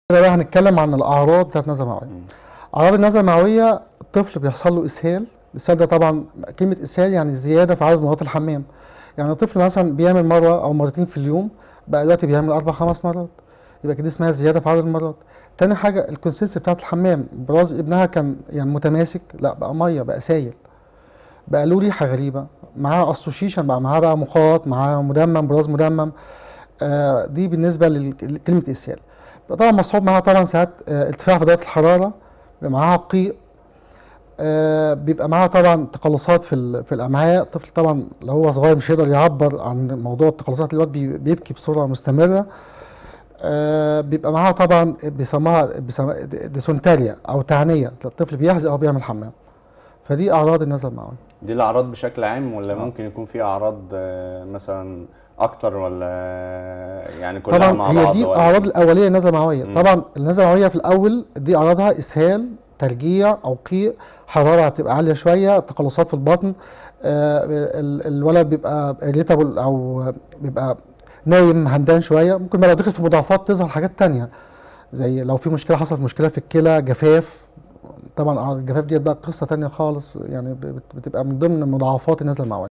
كده بقى هنتكلم عن الاعراض بتاعت النزله المعويه. اعراض النزله المعويه، الطفل بيحصل له اسهال. الاسهال ده طبعا كلمه اسهال يعني زياده في عدد مرات الحمام. يعني الطفل مثلا بيعمل مره او مرتين في اليوم، بقى دلوقتي بيعمل 4 5 مرات، يبقى كده اسمها زياده في عدد المرات. تاني حاجه الكونسيستنسي بتاعت الحمام، براز ابنها كان يعني متماسك، لا بقى ميه، بقى سايل، بقى له ريحه غريبه، معاه اسوشيشن، بقى معاه بقى مخاط، معاه مدمم، براز مدمم. دي بالنسبه لكلمه اسهال. طبعا مصحوب معاها طبعا ساعات ارتفاع في درجه الحراره، بيبقى معاها قيء، بيبقى معاها طبعا تقلصات في الامعاء. الطفل طبعا لو هو صغير مش هيقدر يعبر عن موضوع التقلصات، الوقت بيبكي بصوره مستمره. بيبقى معاها طبعا بيسموها ديسونتاريا او تعنيه، الطفل بيحزق او بيعمل حمام. فدي اعراض النزله المعويه. دي الاعراض بشكل عام ولا آه. ممكن يكون في اعراض مثلا اكتر، ولا يعني كلها طبعا مع هي بعض دي ولا الاعراض ايه؟ الاوليه للنزله المعويه. مم. طبعا النزله المعويه في الاول دي اعراضها اسهال، ترجيع او قيء، حراره بتبقى عاليه شويه، تقلصات في البطن. الولد بيبقى irritable او بيبقى نايم همدان شويه. ممكن بقى لو دخل في مضاعفات تظهر حاجات تانية، زي لو في مشكله، حصلت مشكله في الكلى، جفاف. طبعا الجفاف ديت بقى قصه تانية خالص، يعني بتبقى من ضمن مضاعفات النزله المعويه.